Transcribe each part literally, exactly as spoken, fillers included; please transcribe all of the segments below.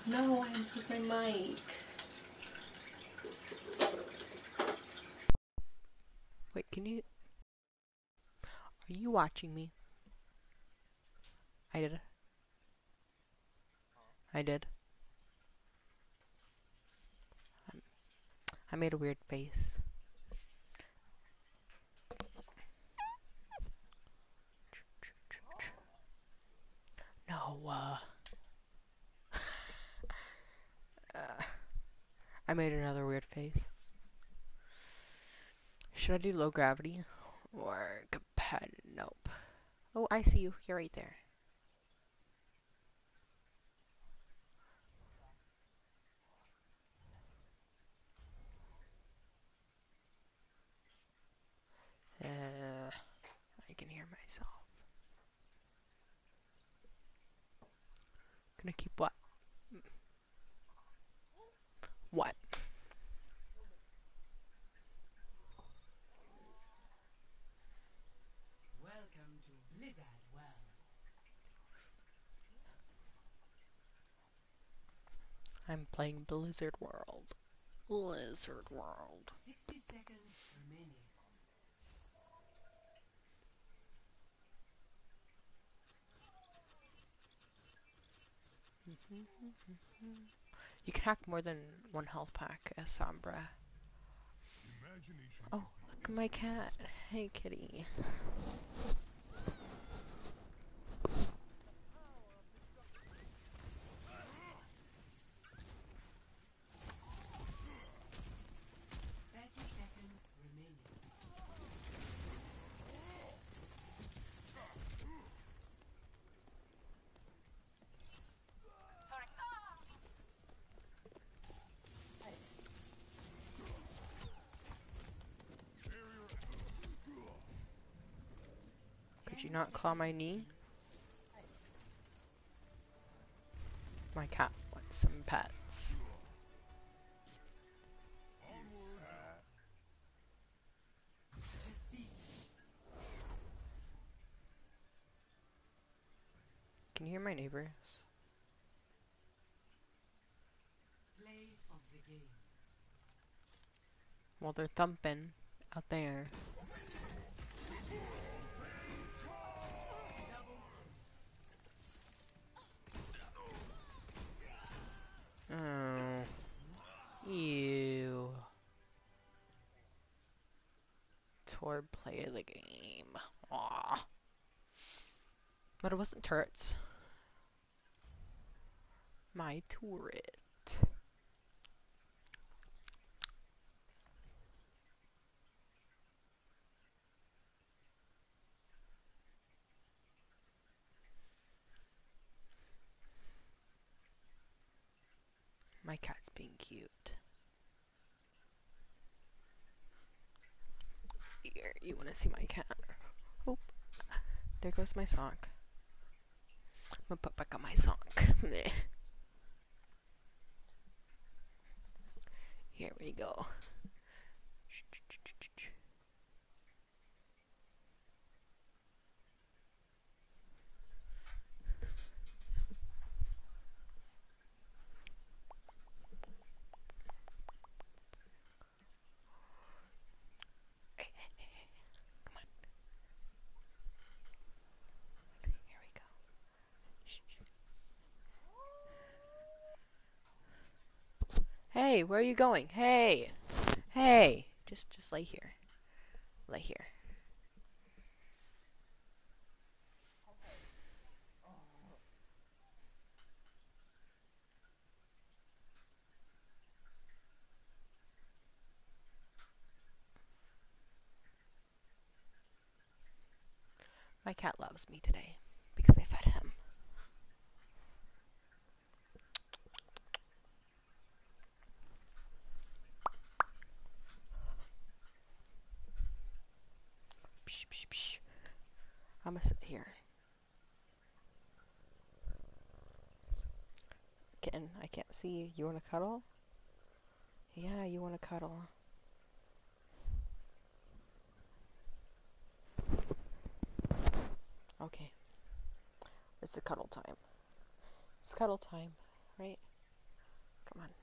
No, I unplugged my mic. Wait, can you... Are you watching me? I did. I did. I made a weird face. No, uh... uh I made another weird face. Should I do low gravity? Or competitive? Nope. Oh, I see you. You're right there. Uh, I can hear myself. Gonna keep what? What? Welcome to Blizzard World. I'm playing Blizzard World. Blizzard World. sixty seconds remaining. You can hack more than one health pack as Sombra. Oh, look at my cat. Hey, kitty. thirty seconds remaining. Could you ten not claw my seconds knee? remaining. My cat wants some pets. Defeat. Can you hear my neighbors? Play of the game. Well, they're thumping out there. Oh. Ew. Toward play of the game. Aw. But it wasn't turrets. My turret. My cat's being cute. Here, you wanna see my cat? Oop. There goes my sock. I'm gonna put back on my sock. Here we go. Come on. Here we go. Hey, where are you going? Hey! Hey! Just just lay here. Lay here. My cat loves me today because I fed him. Psh, psh, psh. I'm gonna sit here. Kitten, I can't see. You wanna cuddle? Yeah, you wanna cuddle. Okay. It's a cuddle time. It's cuddle time, right? Come on.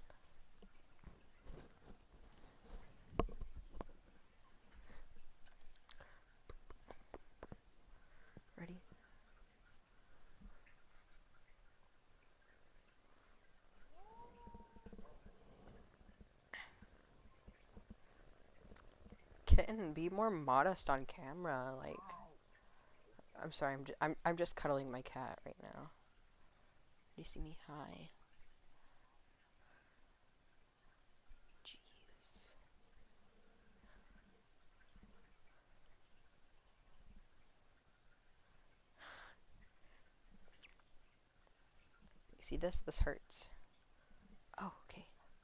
Ready? Kitten, be more modest on camera. Like, I'm sorry. I'm just, I'm I'm just cuddling my cat right now. Do you see me? Hi. Jeez. You see this? This hurts. Oh, okay.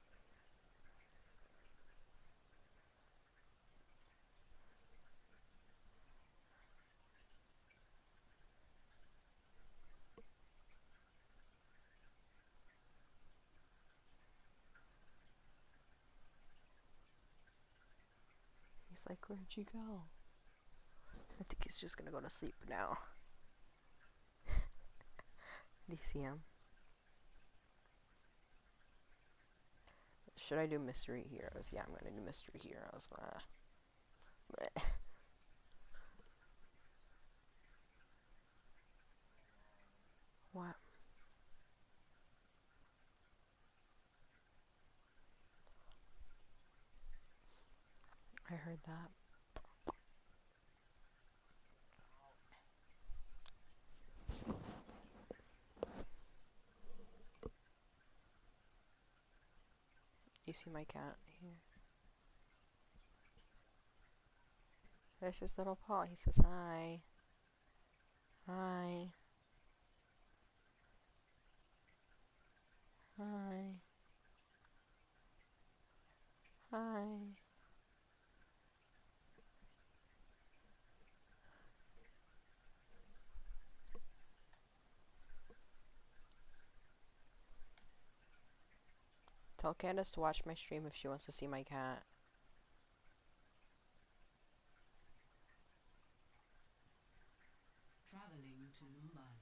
He's like, where'd you go? I think he's just gonna go to sleep now. Do you see him? Should I do mystery heroes? Yeah, I'm gonna do mystery heroes. Uh, bleh. What? I heard that. You see my cat here? There's his little paw. He says hi. Hi. Hi. Hi. Tell Candace to watch my stream if she wants to see my cat. Traveling to Numbani.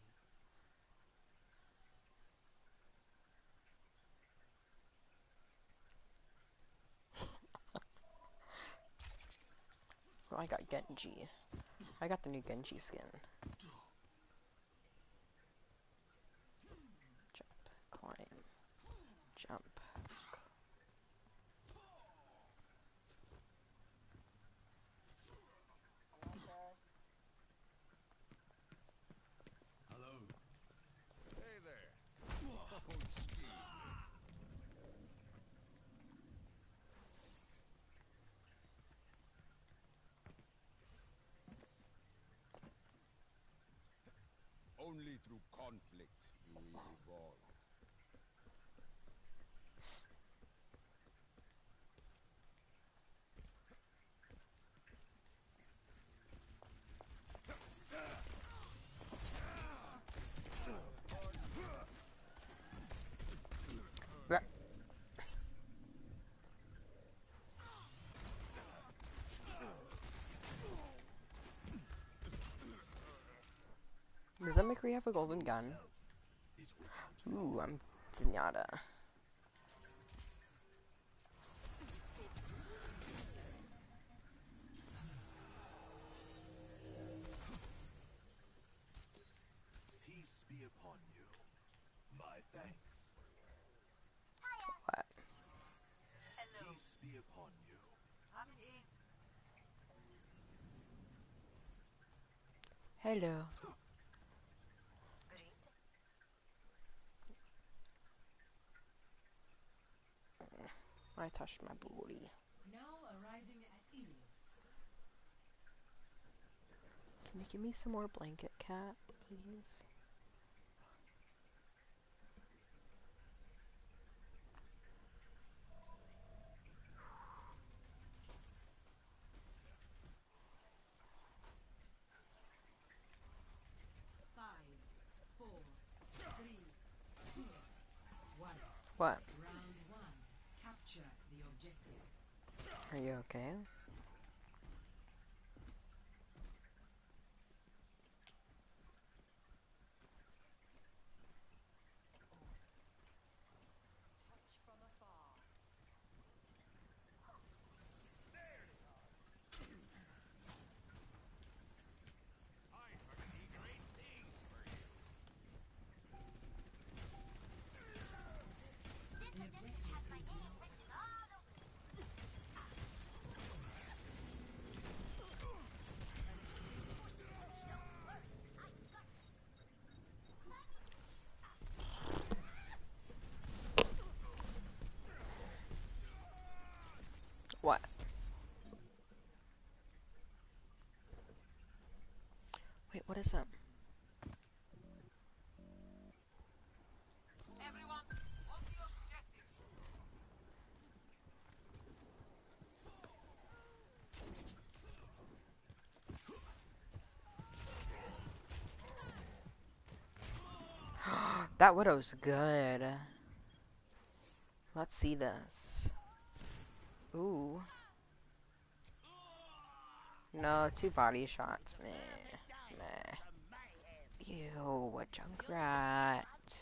Oh, I got Genji. I got the new Genji skin. Jump. Climb. Jump. Hello. Hey there. Oh, excuse me. Only through conflict do we evolve. Blah. Does that McCree have a golden gun? Ooh, I'm Zenyatta. Peace be upon you. My thanks. What? Peace be upon you. Hello. I touched my booty. Now arriving at Ilios. Can you give me some more blanket, cat, please? Five, four, three, two, one. What? Round one. Capture the objective. Are you okay? this up. That Widow's good. Let's see this. Ooh. No, two body shots, meh. Meh. Ew, what Junkrat.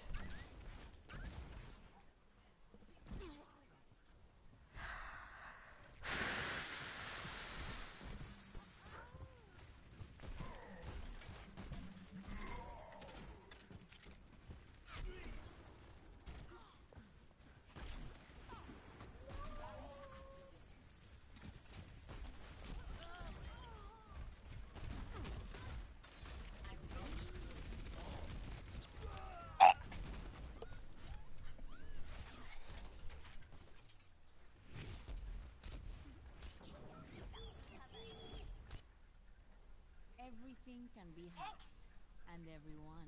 Everything can be hacked, and everyone.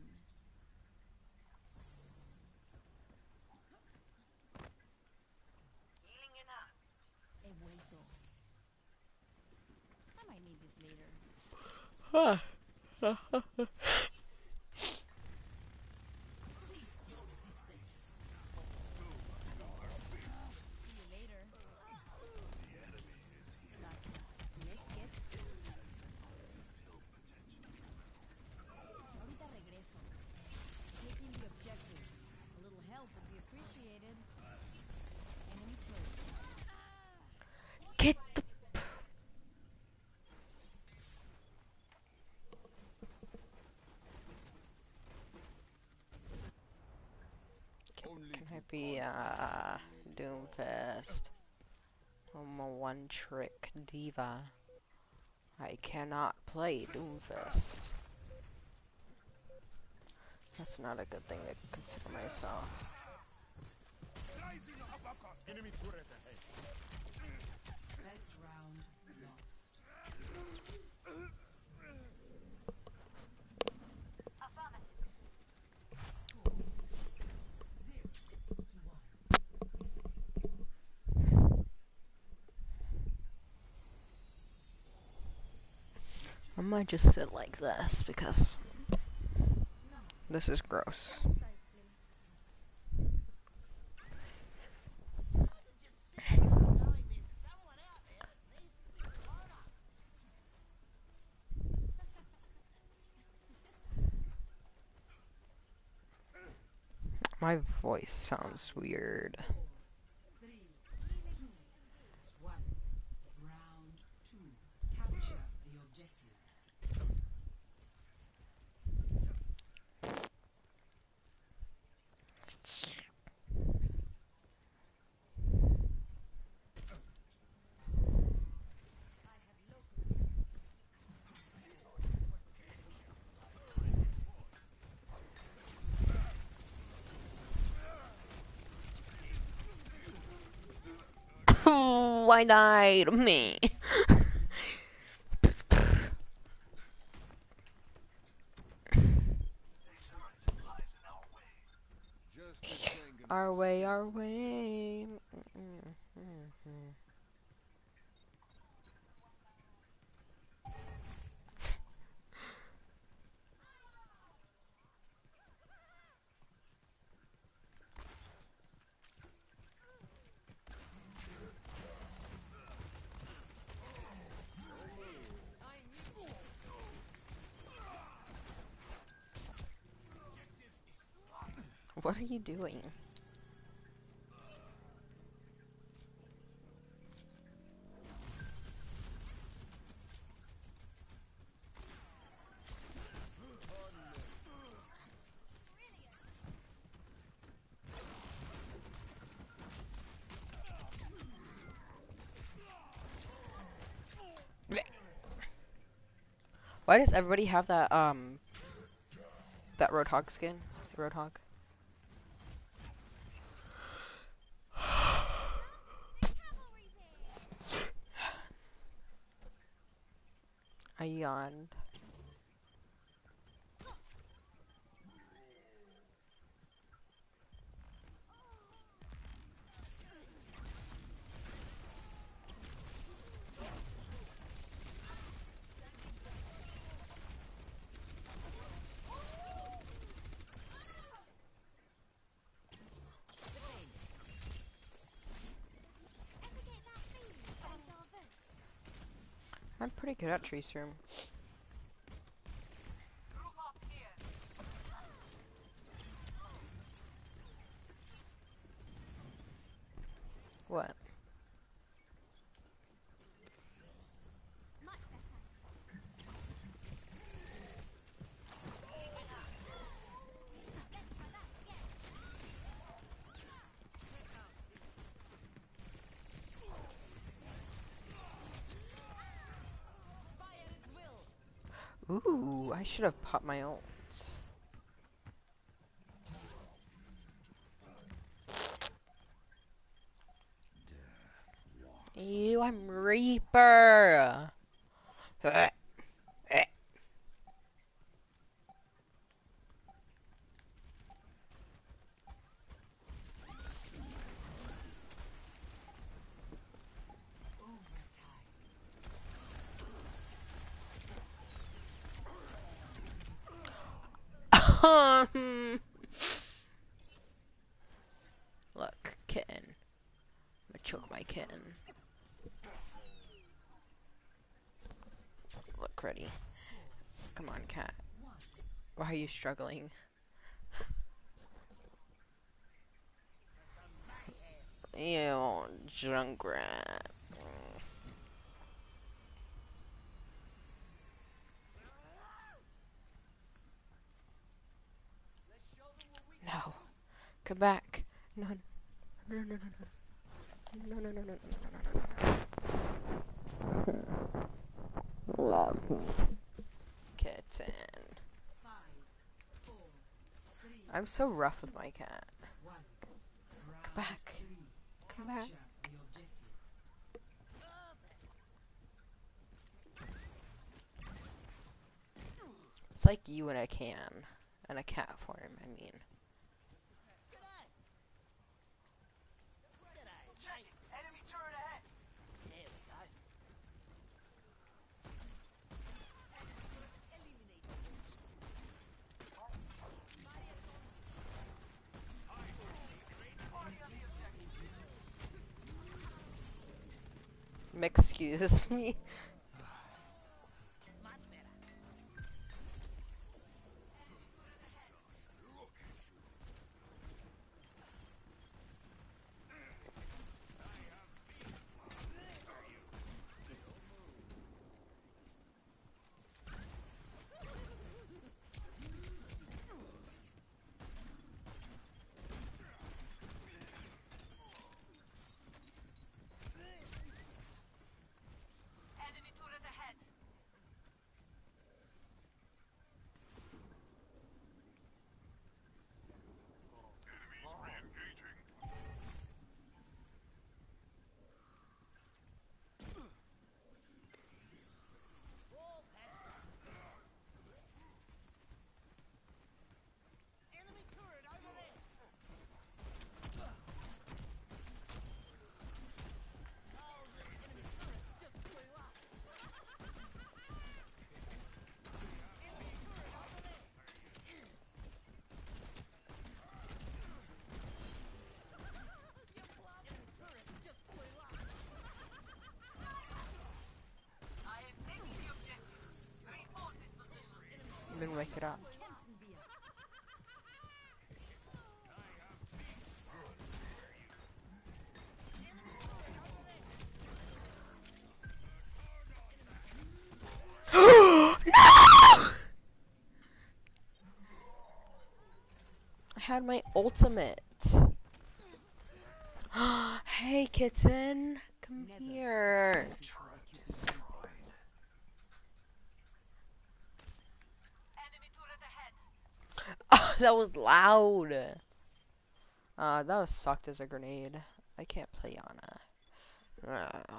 He vuelto. I might need this later. Cease your resistance. See you later. Gotcha. Let's get Ahorita regreso. Taking the objective. A little help would be appreciated. Enemy turret. Get the. Only Can I to be, uh, Doomfist? I'm a one-trick diva. I cannot play Doomfist. That's not a good thing to consider myself. enemy turret ahead. Best round lost. Score zero to one. I might just sit like this because this is gross. My voice sounds weird. Three, two, one. Round two. Capture the objective. Why died me? Just as Zangan Our was way, sent our to the way. Mm, mm, mm. What are you doing? Why does everybody have that um that Roadhog skin? Roadhog. I yawned. I'm pretty good at Tracer. What? Much better. Fire at will. Ooh, I should have popped my ult. Ew, I'm Reaper. Eh, eh. Um, Look, kitten. I'm gonna choke my kitten. Look, ready. Come on, cat. Why are you struggling? Ew, Junkrat. No. Come back. No. No, no, no, no. No, no, no, no, no, no, no, no. Love kitten. Five, four, three, I'm so rough with my cat. one. Come Round back. three. Come back. Capture the objective. It's like you in a can. In a cat form, I mean. Excuse me. Then wake it up. No! I had my ultimate. Hey, kitten. Come here. Oh, that was loud. Uh, that was sucked as a grenade. I can't play Yana. Uh.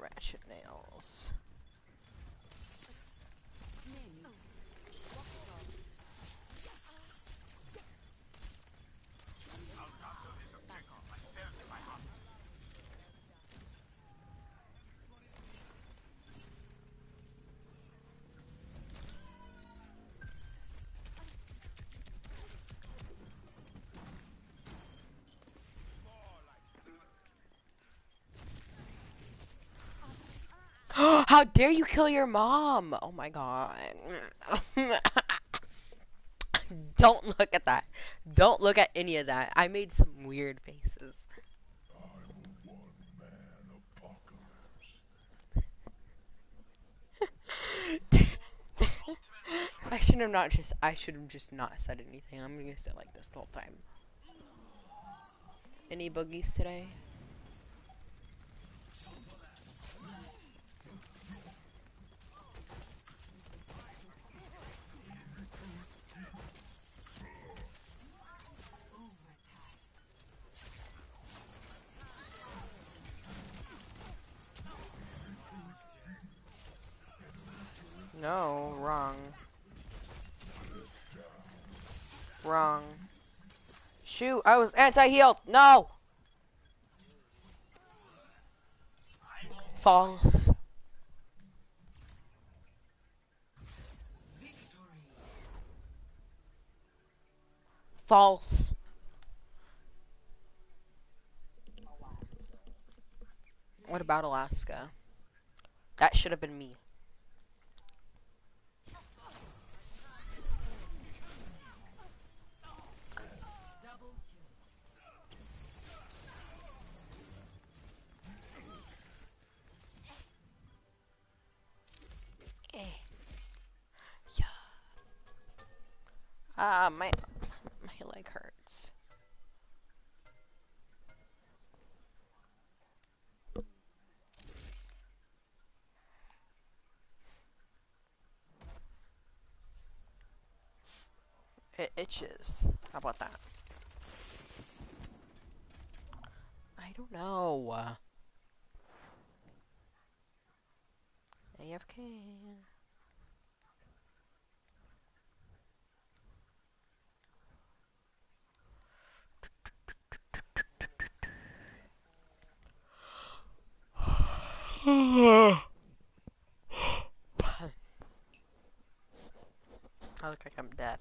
ratchet nails. How dare you kill your mom? Oh my god. Don't look at that. Don't look at any of that. I made some weird faces. I'm a one-man apocalypse. I should have not just I should have just not said anything. I'm gonna sit like this the whole time. Any boogies today? No, wrong. Wrong. Shoot, I was anti-healed. No! False. False. What about Alaska? That should have been me. Eh. Yeah. Ah, my my leg hurts. It itches. How about that? I don't know. A F K. I look like I'm dead.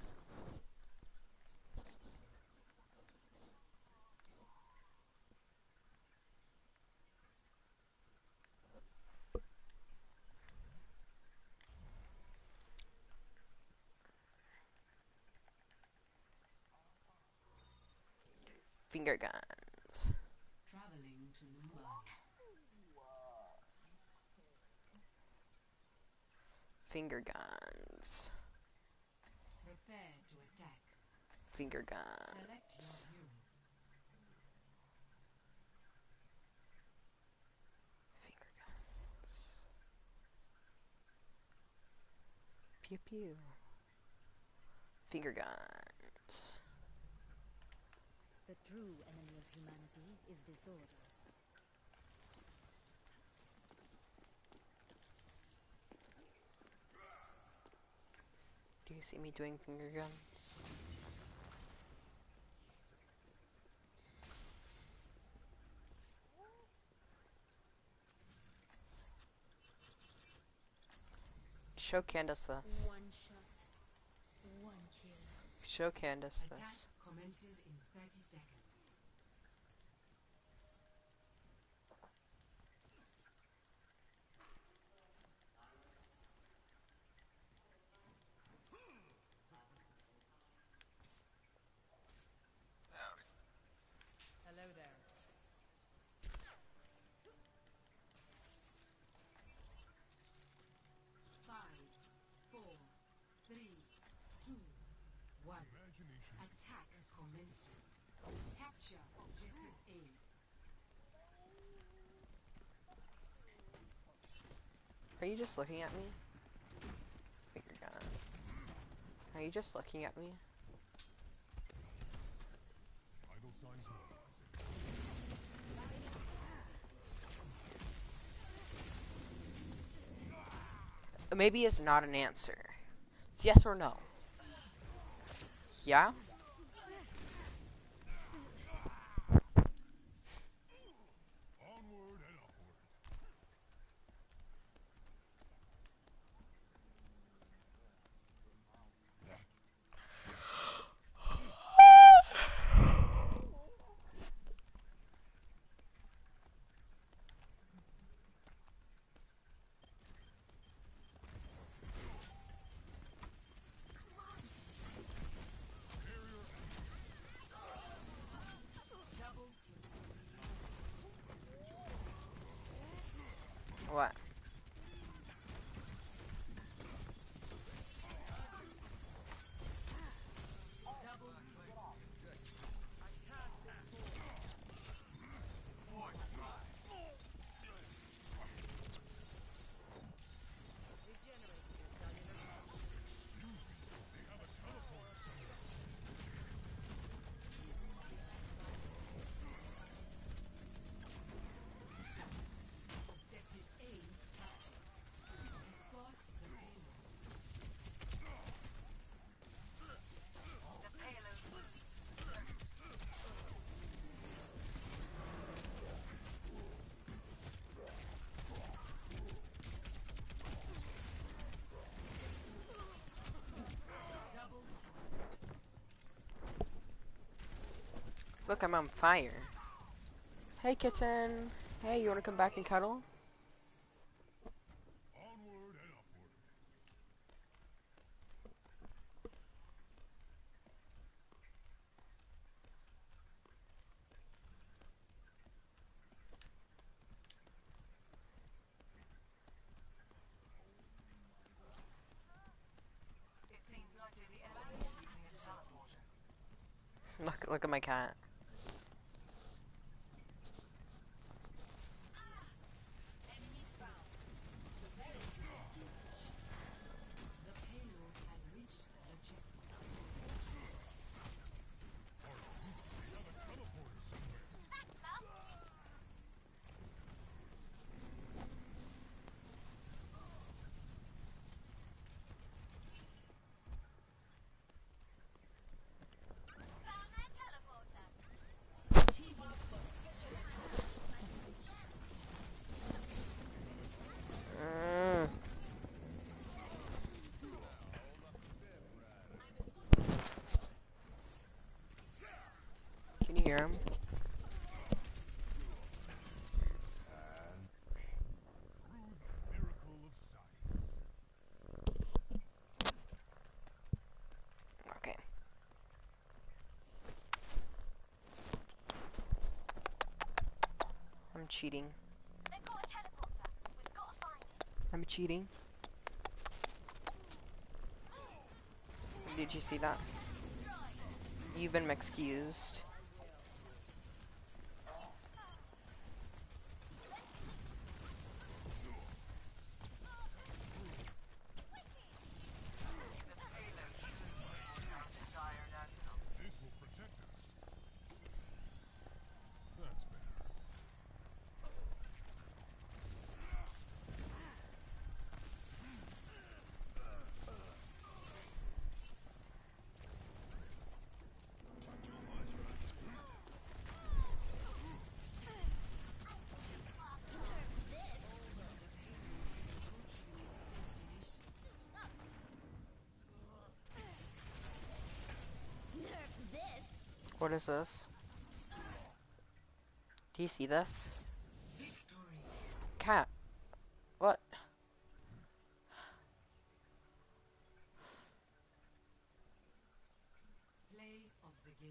Finger guns. Traveling to Mumbai. Finger guns. Prepare to attack. Finger Select guns. your hero. Finger guns. Pew pew. Finger guns. The true enemy of humanity is disorder. Do you see me doing finger guns? Show Candace this. One shot, one kill. Show Candace Attack this. commences in thirty seconds. Hello there. Five, four, three, two, one. Imagination. Attack commencing. Capture objective A. Are you just looking at me? Finger gun. Are you just looking at me? Vital signs normalizing. maybe is not an answer. It's yes or no. Yeah? Onward and upward. What? Objective A captured. Escort the payload. Double Look, I'm on fire. Hey, kitten. Hey, you wanna come back and cuddle? Onward and upward. Look, look at my cat. The payload has reached the checkpoint. We have a teleporter somewhere. Mm. Can you hear him? Through the miracle of science. Okay. I'm cheating. They've got a teleporter. We've got to find it. I'm cheating. Did you see that? You've been excused. This will protect us. That's better. Nerf this. What is this? Do you see this? Victory. Cat. What? Play of the game.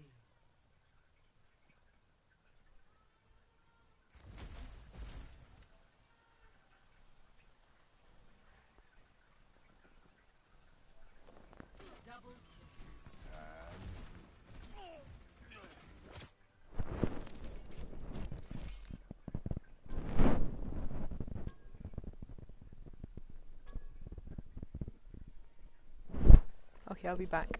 Double kill. Okay, I'll be back.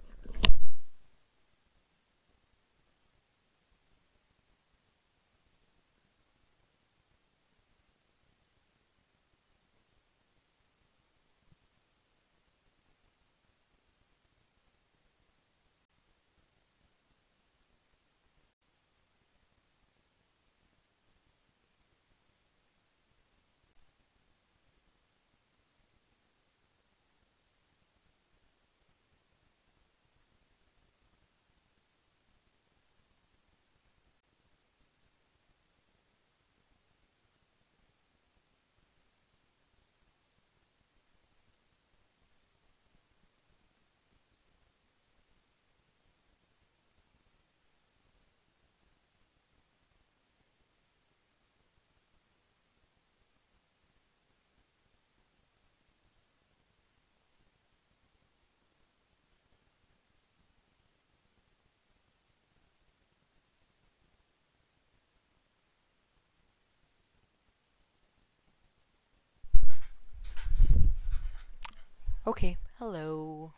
Okay, hello.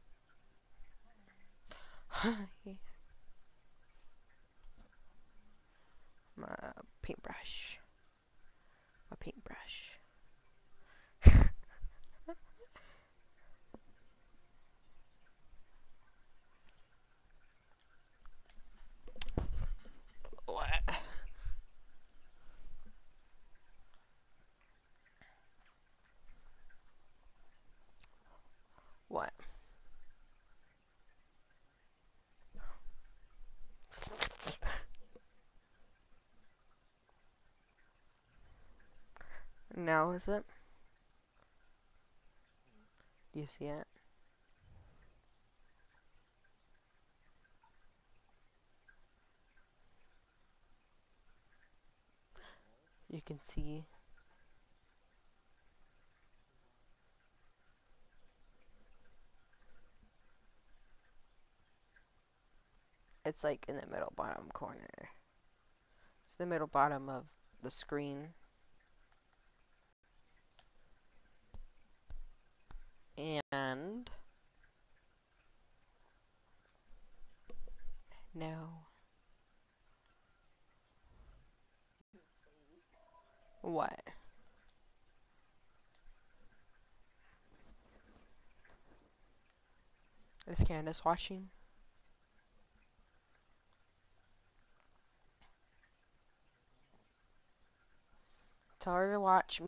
Hi. My paintbrush. My paintbrush. What? What? Now is it? Do you see it? You can see. It's like in the middle bottom corner. It's the middle bottom of the screen. And no. What? Is Candace watching? Tell her to watch.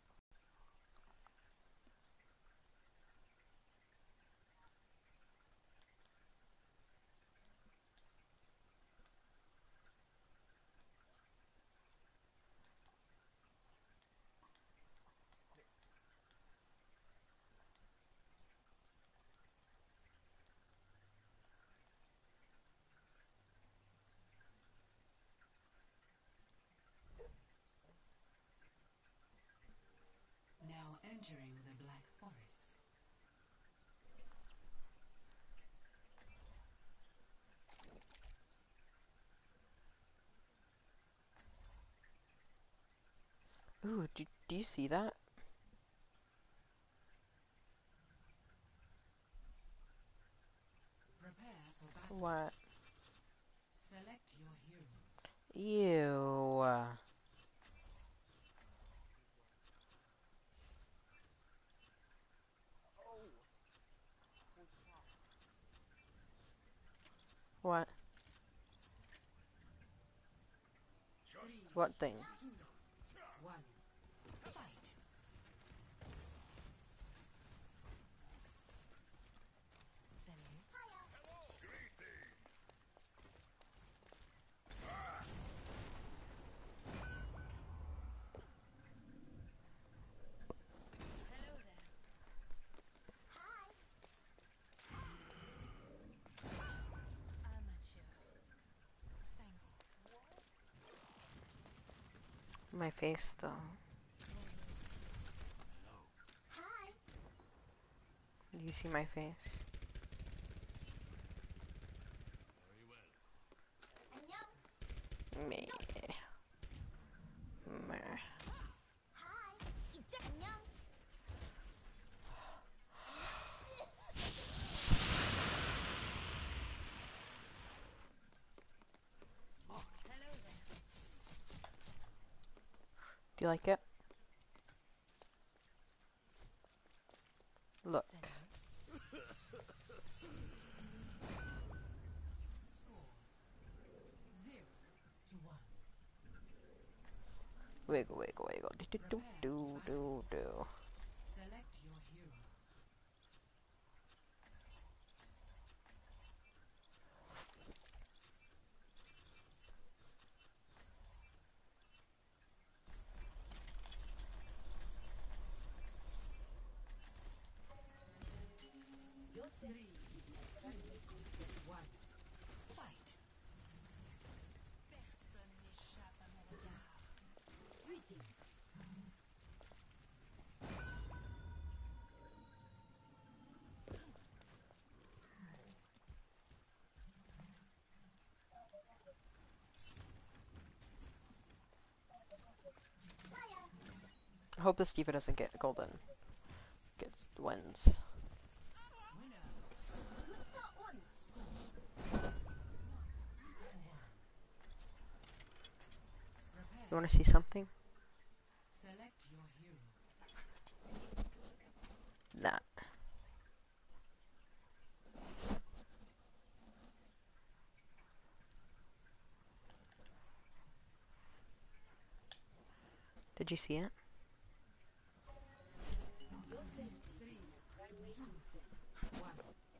Now entering the Black Forest. Ooh, do, do you see that? Prepare for battle. What? Select your hero. Ew. What? Three, What thing? two, one. Fight. Salut. Hello there. Amateur. Thanks. My face, though. Do you see my face? Me. Meh. Hello there. Do you like it? Look. Salut. Score. Zero to one. Wiggle, wiggle, wiggle. Do, do, do, do, do, do. Select your hero. Three, two, one. Fight. Personne n'échappe à mon regard. Greetings. I hope this Diva doesn't get golden. Gets wins. You want to see something? Select your hero. That. Did you see it? Your safety. Three, primary consent. One.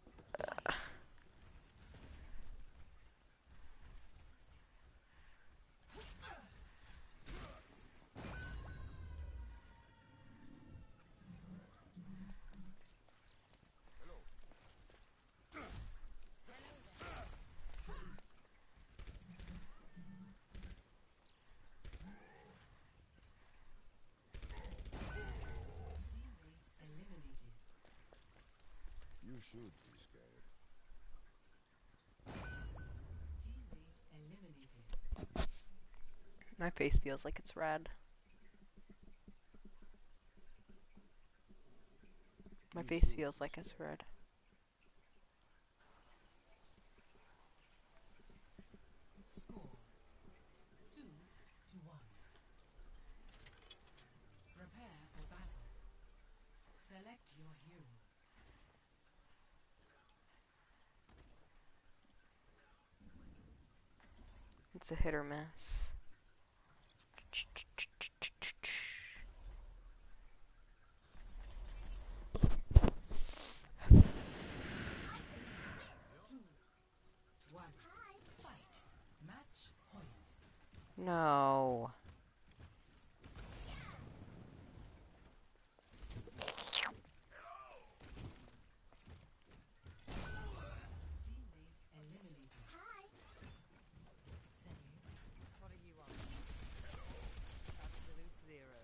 Teammate eliminated. You should be scared. Teammate eliminated. My face feels like it's red. My You face should feels be like it's scared. red. Score. Two to one. Prepare for battle. Select your hero. It's a hit or miss. Two. One. Fight. Match point. No. Teammate eliminated. Salut. What are you on? Absolute zero.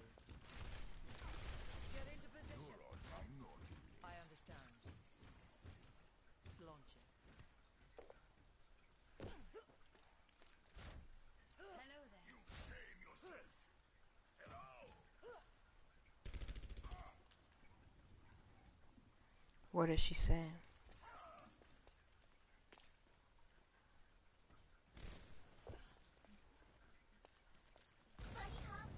Get into position. You're on my naughty I list. understand. Slaunch it. Hello there. You shame yourself. Hello. What is she saying? Bunny hop.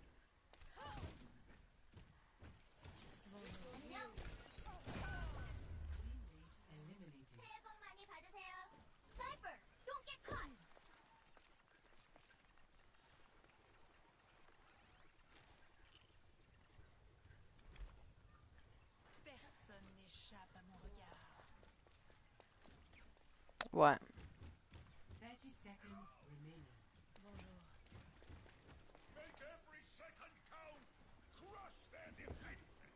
안녕. Teammate eliminated. 새해 복 많이 받으세요. Sniper, don't get caught. Personne n'échappe à mon regard. What? Thirty seconds remaining. Bonjour. Make every second count. Crush their defenses.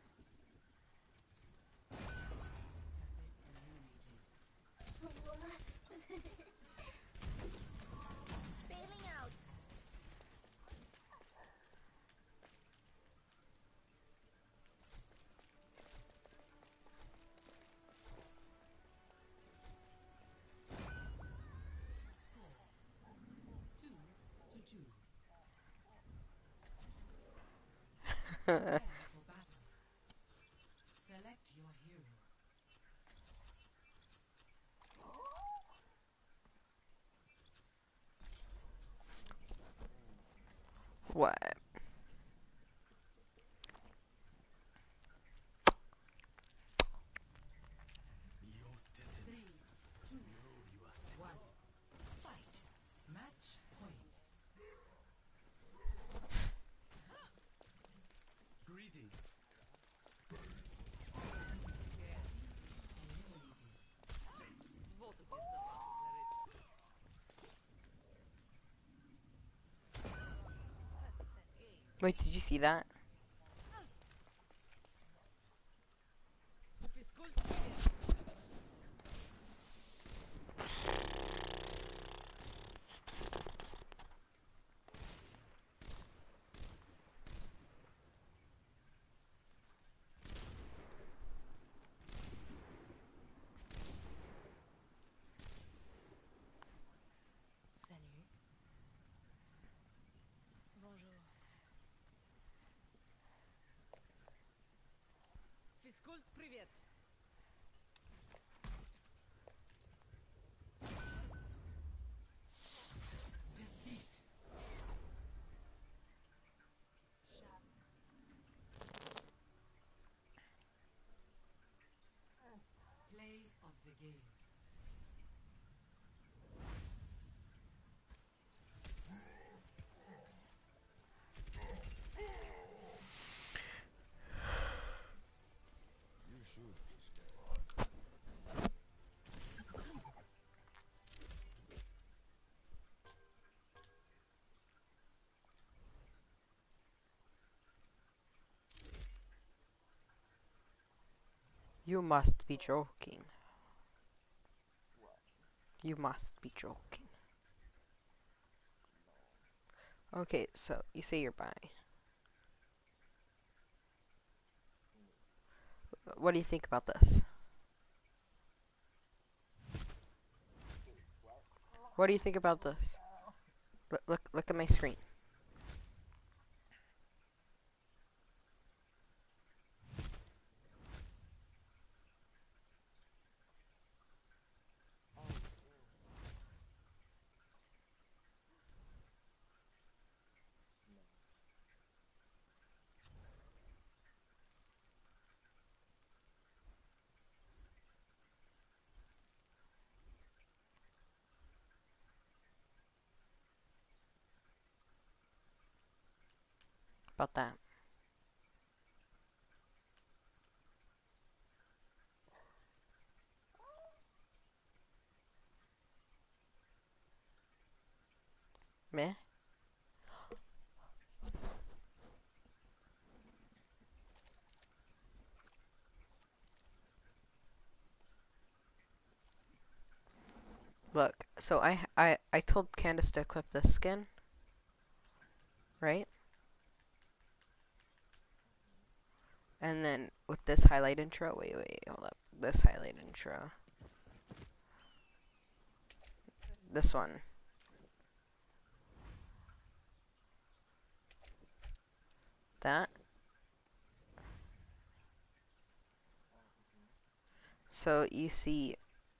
Have been eliminated. Bailing out. Score. Two to two. Prepare for battle. Select your hero. What? Three, two, one. Fight. Match point. Greetings. Eliminated. Вот где собака зарыта. Wait, did you see that? Физкульт, привет. Salut. Bonjour. Физкульт, привет. Defeat. You must be joking. You must be joking. Okay, so you say you're bi. What do you think about this? What do you think about this? Look, look, look at my screen. About that. Meh? Look, so I, I, I told Candace to equip this skin, right? And then with this highlight intro, wait, wait, hold up. This highlight intro. This one. That. So you see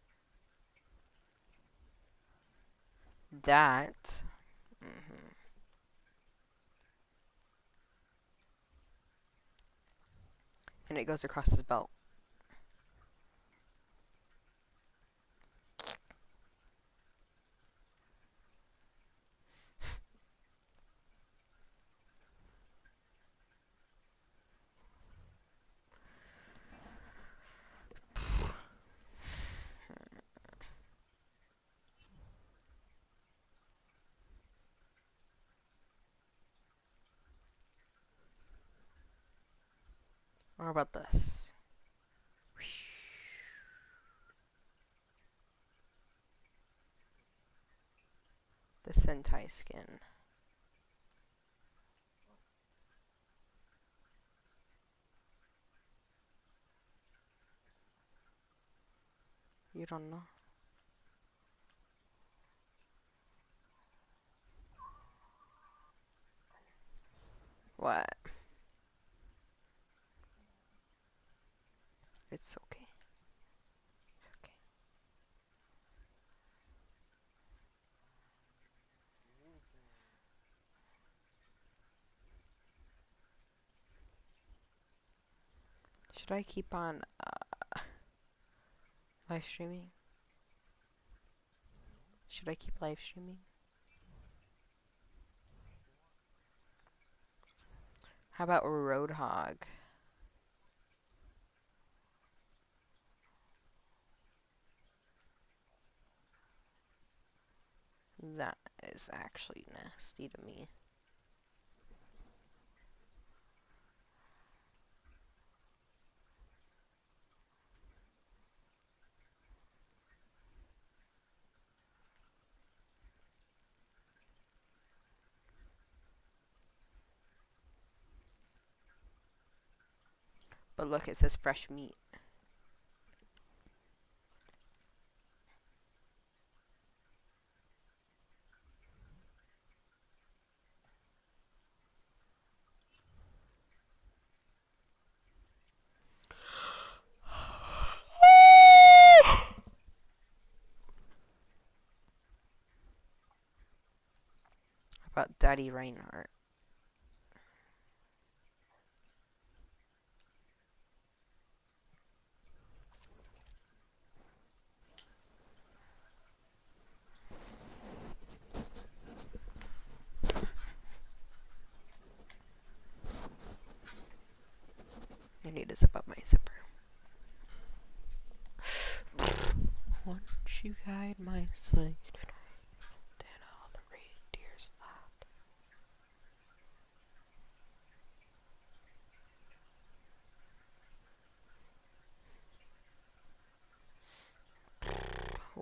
that. hmm And it goes across his belt. Or about this? The Sentai skin. You don't know? What? It's okay. It's okay. Should I keep on uh, live streaming? Should I keep live streaming? How about Roadhog? That is actually nasty to me. But look, it says fresh meat. About Daddy Reinhardt. I need to zip up my zipper. Won't you guide my sleigh tonight? Then all the reindeers laughed.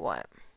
What?